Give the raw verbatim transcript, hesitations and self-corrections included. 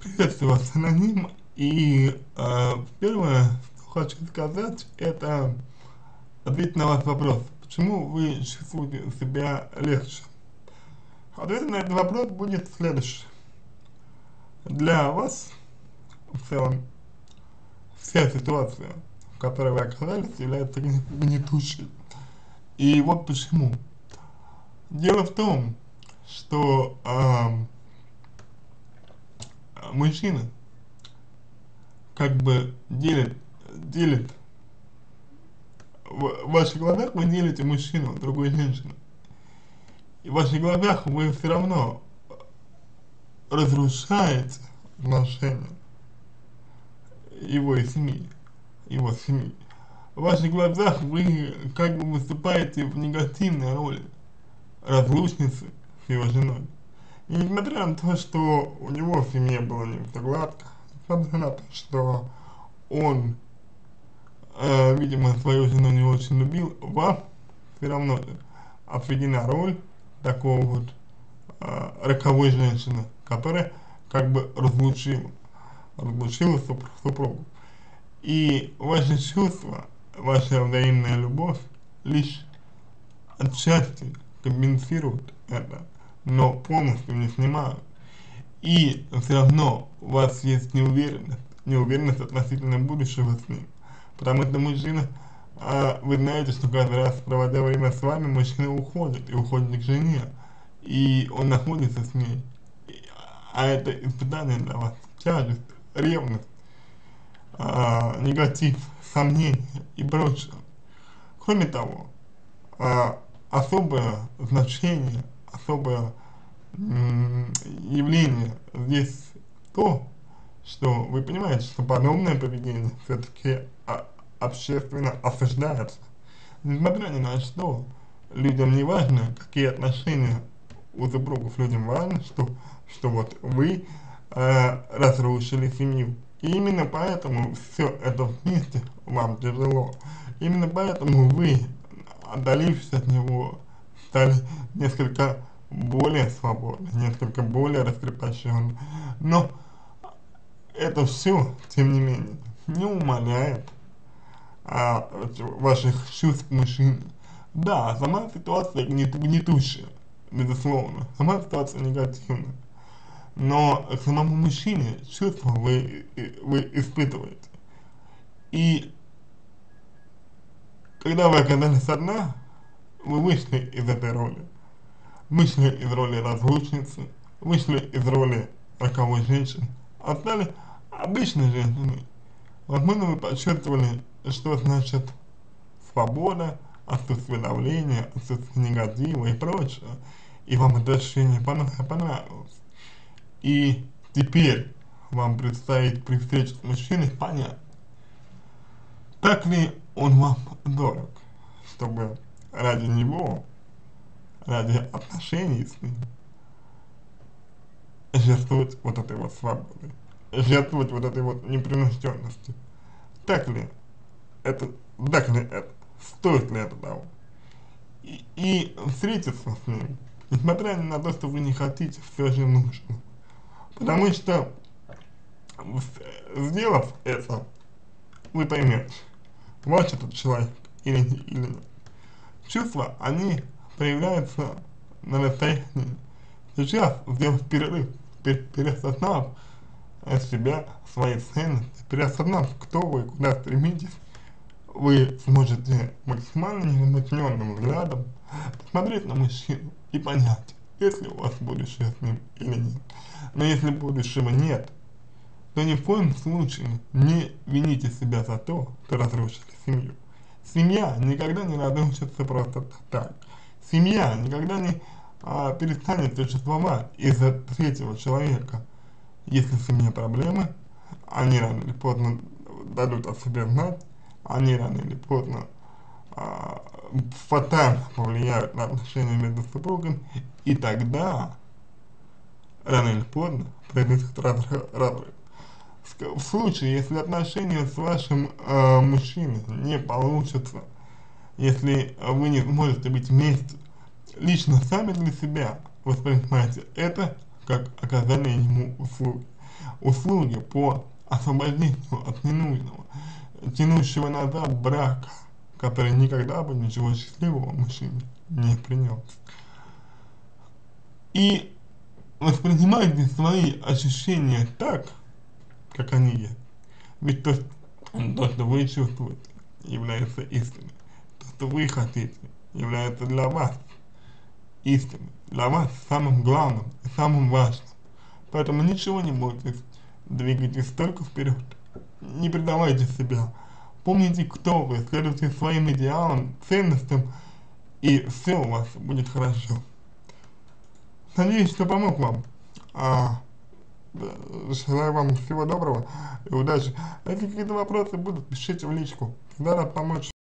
Приветствую вас, аноним. И э, первое, что хочу сказать, это ответить на ваш вопрос. Почему вы чувствуете себя легче? Ответ на этот вопрос будет следующий. Для вас, в целом, вся ситуация, в которой вы оказались, является гнетущей. И вот почему. Дело в том, что э, мужчина как бы делит, делит в ваших глазах вы делите мужчину от другой женщины. И в ваших глазах вы все равно разрушаете отношения его и семьи, его семьи. В ваших глазах вы как бы выступаете в негативной роли разлучницы с его женой. И несмотря на то, что у него в семье было не все гладко, несмотря на то, что он, э, видимо, свою жену не очень любил, вам все равно отведена роль такого вот э, роковой женщины, которая как бы разлучила, разлучила супруг, супругу. И ваши чувства, ваша взаимная любовь лишь отчасти компенсируют это, но полностью не снимают. И все равно у вас есть неуверенность, неуверенность относительно будущего с ним. Потому что мужчина, а, вы знаете, что каждый раз, проводя время с вами, мужчина уходит, и уходит к жене, и он находится с ней. И, а это испытание для вас, тяжесть, ревность, а, негатив, сомнения и прочее. Кроме того, а, особое значение, особое явление здесь то, что вы понимаете, что подобное поведение все-таки общественно осуждается. Несмотря ни на что, людям не важно, какие отношения у супругов, людям важно, что, что вот вы э, разрушили семью. И именно поэтому все это вместе вам тяжело. Именно поэтому вы, отдалившись от него, стали несколько более свободны, несколько более раскрепощенны. Но это все, тем не менее, не умаляет а, ваших чувств к мужчине. Да, сама ситуация гнет, гнетущая, безусловно, сама ситуация негативная. Но к самому мужчине чувства вы, вы испытываете. И когда вы оказались одна, вы вышли из этой роли. Вышли из роли разлучницы, вышли из роли роковой женщины, а стали обычной женщиной. Возможно, вы почувствовали, что значит свобода, отсутствие давления, отсутствие негатива и прочее. И вам это ощущение понравилось. И теперь вам предстоит при встрече с мужчиной понять, так ли он вам дорог, чтобы ради него, ради отношений с ним, жертвовать вот этой вот свободой, жертвовать вот этой вот непринужденностью. Так ли это, так ли это, стоит ли это того? И, и встретиться с ним, несмотря на то, что вы не хотите, все же нужно. Потому что, сделав это, вы поймете, ваш этот человек или, или нет. Чувства, они проявляются на расстоянии. Сейчас, сделав перерыв, переосознав себя, свои ценности, переосознав, кто вы, куда стремитесь, вы сможете максимально невозмутненным взглядом посмотреть на мужчину и понять, есть ли у вас будущее с ним или нет. Но если будущего нет, то ни в коем случае не вините себя за то, что разрушили семью. Семья никогда не разрушится просто так. Семья никогда не а, перестанет существовать из-за третьего человека. Если в семье проблемы, они рано или поздно дадут о себе знать, они рано или поздно а, фатально повлияют на отношения между супругами, и тогда, рано или поздно, произойдет разрыв. В случае, если отношения с вашим э, мужчиной не получатся, если вы не сможете быть вместе, лично сами для себя воспринимаете это как оказание ему услуги. услуги по освободению от ненужного, тянущего назад брака, который никогда бы ничего счастливого мужчине не принес. И воспринимайте свои ощущения так, как они есть. Ведь то, то, что вы чувствуете, является истиной. То, что вы хотите, является для вас истиной. Для вас самым главным и самым важным. Поэтому ничего не бойтесь, двигайтесь только вперед. Не предавайте себя. Помните, кто вы, следуйте своим идеалам, ценностям, и все у вас будет хорошо. Надеюсь, что помог вам. А, желаю вам всего доброго и удачи. А если какие-то вопросы будут, пишите в личку. Всегда рад помочь.